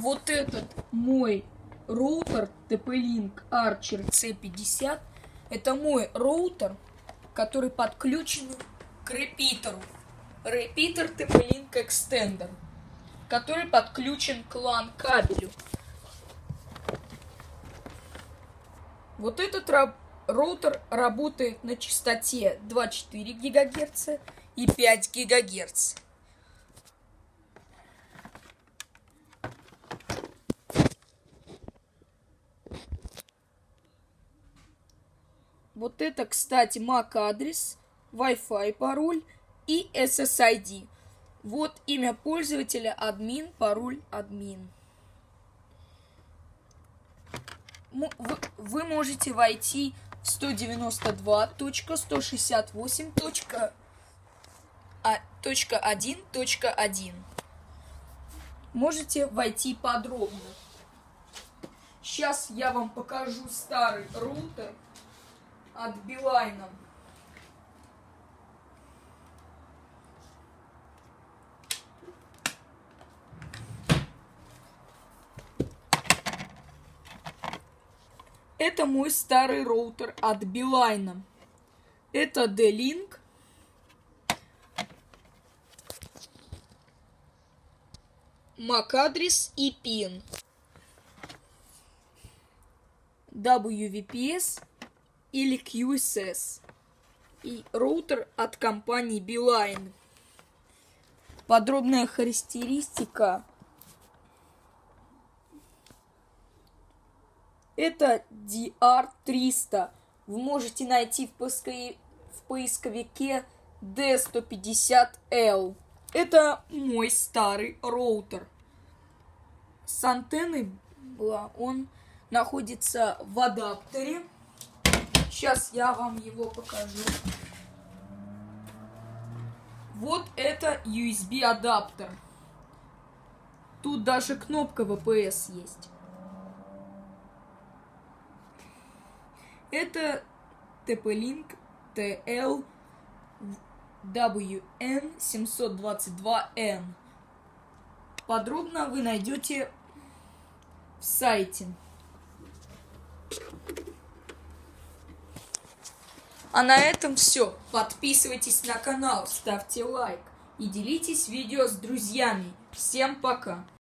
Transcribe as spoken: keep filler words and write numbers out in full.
Вот этот мой роутер ти пи-Link Archer си пятьдесят. Это мой роутер, который подключен к репитеру. Репитер ти пи-Link Extender, который подключен к лан кабелю. Вот этот роутер работает на частоте двадцать четыре гигагерца и пять гигагерц. Вот это, кстати, мак адрес, Wi-Fi пароль и эс эс ай ди. Вот имя пользователя админ, пароль админ. Вы, вы можете войти в сто девяносто два точка сто шестьдесят восемь точка один точка один. Можете войти подробно. Сейчас я вам покажу старый роутер от Билайна. Это мой старый роутер от Билайна. Это D-Link. мак адрес и пин. дабл ю ви пи эс или кью эс эс. И роутер от компании Билайн. Подробная характеристика. Это ди ар триста. Вы можете найти в, поискови... в поисковике ди сто пятьдесят эл. Это мой старый роутер. С антенной была. Он находится в адаптере. Сейчас я вам его покажу. Вот это ю эс би адаптер. Тут даже кнопка ви пи эс есть. Это ти пи-Link ти эл дабл ю эн семьсот двадцать два эн. Подробно вы найдете в сайте. А на этом все. Подписывайтесь на канал, ставьте лайк и делитесь видео с друзьями. Всем пока!